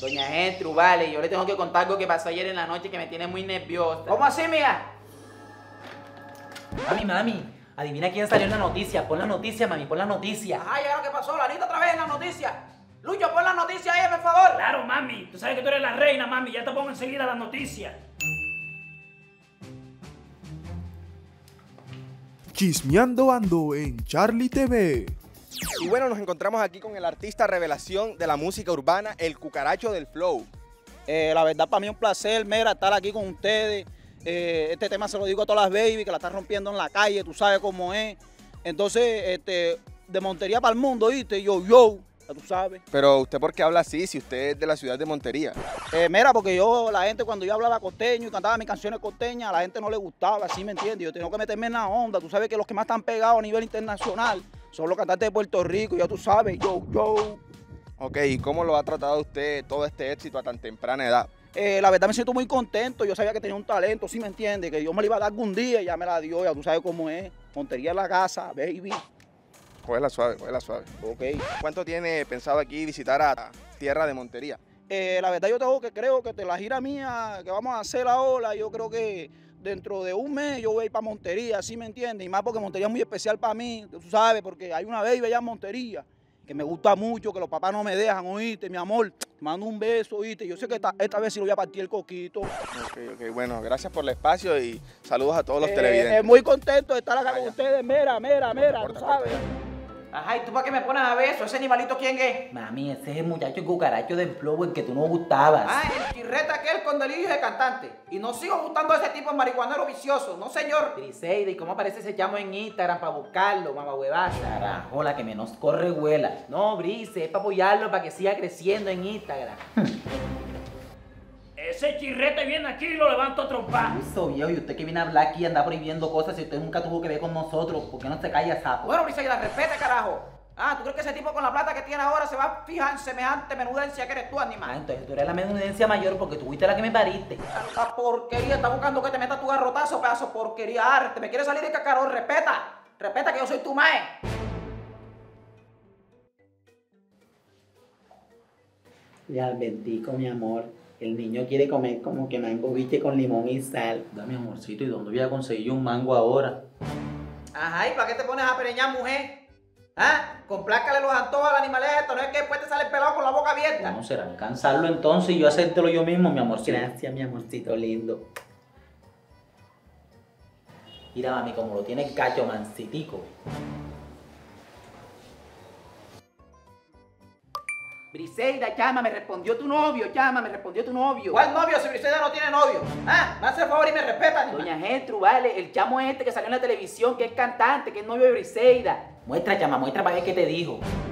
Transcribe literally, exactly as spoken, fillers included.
Doña Gertrude, vale, yo le tengo que contar algo que pasó ayer en la noche que me tiene muy nerviosa. ¿Cómo así, mía? Mami, mami, adivina quién salió en la noticia. Pon la noticia, mami, pon la noticia. Ay, ¿ahora qué pasó? La Anita otra vez en la noticia. Lucho, pon la noticia ahí, por favor. Claro, mami. Tú sabes que tú eres la reina, mami. Ya te pongo enseguida las noticias. Chismeando ando en Charlie T V. Y bueno, nos encontramos aquí con el artista revelación de la música urbana, el Cucaracho del Flow. Eh, la verdad, para mí es un placer, mira, estar aquí con ustedes. Eh, este tema se lo digo a todas las baby que la están rompiendo en la calle, tú sabes cómo es. Entonces, este, de Montería para el mundo, ¿viste? Yo, yo, ya tú sabes. Pero usted, ¿por qué habla así si usted es de la ciudad de Montería? Eh, mira, porque yo, la gente, cuando yo hablaba costeño y cantaba mis canciones costeñas, a la gente no le gustaba, ¿sí me entiendes? Yo tengo que meterme en la onda. Tú sabes que los que más están pegados a nivel internacional son los cantantes de Puerto Rico, ya tú sabes, yo, yo. Ok, ¿y cómo lo ha tratado usted todo este éxito a tan temprana edad? Eh, la verdad me siento muy contento, yo sabía que tenía un talento, ¿sí me entiendes? Que Dios me lo iba a dar algún día y ya me la dio, ya tú sabes cómo es. Montería en la casa, baby. Cógela suave, cógela suave. Ok. ¿Cuánto tiene pensado aquí visitar a tierra de Montería? Eh, la verdad yo tengo que creo que te la gira mía que vamos a hacer ahora, yo creo que dentro de un mes yo voy a ir para Montería, ¿sí me entiendes? Y más porque Montería es muy especial para mí, tú sabes, porque hay una baby allá en Montería que me gusta mucho, que los papás no me dejan, oíste, mi amor, te mando un beso, oíste, yo sé que esta, esta vez sí lo voy a partir el coquito. Ok, ok, bueno, gracias por el espacio y saludos a todos los Eh, televidentes. eh, muy contento de estar acá Vaya. con ustedes, mira, mira, mira, Corta, tú corta, sabes. Ajá, ¿y tú para qué me pones a ver eso? ¿Ese animalito quién es? Mami, ese es el muchacho cucaracho del flow, el que tú no gustabas. Ah, el chirreta aquel con delirio de cantante. Y no sigo gustando a ese tipo de marihuanero vicioso, no señor. Briseida, ¿y cómo aparece ese chamo en Instagram para buscarlo, mamá huevada? Carajo, la que menos corre huela. No, Brice, es para apoyarlo para que siga creciendo en Instagram. Ese chirrete viene aquí y lo levanto a trompar. Eso, viejo, y usted que viene a hablar aquí y anda prohibiendo cosas si usted nunca tuvo que ver con nosotros, ¿por qué no se calla, sapo? Bueno, Briseida, respete, carajo. Ah, ¿tú crees que ese tipo con la plata que tiene ahora se va a fijar en semejante menudencia que eres tú, Ah, animal? entonces tú eres la menudencia mayor porque tú fuiste la que me pariste. Tanta porquería, está buscando que te metas tu garrotazo, pedazo de porquería arte. ¿Me quieres salir de cacarón? Respeta. Respeta que yo soy tu mae. Ya advertico, mi amor. El niño quiere comer como que mango biche con limón y sal. Dame, amorcito, ¿y dónde voy a conseguir un mango ahora? Ajá, ¿y para qué te pones a pereñar, mujer? ¿Ah? Complácale los antojos al animal esto, no es que después te sale pelado con la boca abierta. Bueno, será alcanzarlo entonces y yo hacértelo yo mismo, mi amorcito. Gracias, mi amorcito lindo. Mira, mami, como lo tiene el cacho mancitico. Briseida, chama, me respondió tu novio, chama, me respondió tu novio. ¿Cuál novio si Briseida no tiene novio? ¿Ah? Me hace el favor y me respeta, animal. Doña Gertrude, vale, el chamo este que salió en la televisión, que es cantante, que es novio de Briseida. Muestra, chama, muestra para ver qué te dijo.